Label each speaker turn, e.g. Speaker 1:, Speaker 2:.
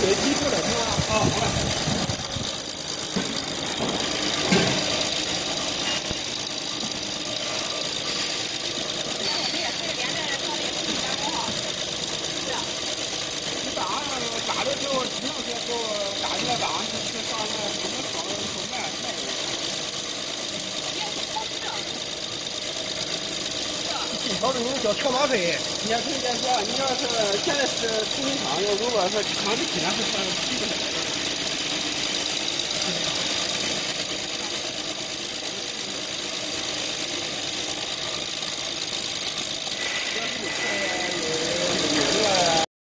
Speaker 1: 水滴出来是吧？啊，好嘞。打的时候，前两天给我打进来打，是上那什么厂手卖这条子你们叫车马费。你要听见说，你要是现在是出厂，要如果是厂里批量是算7个。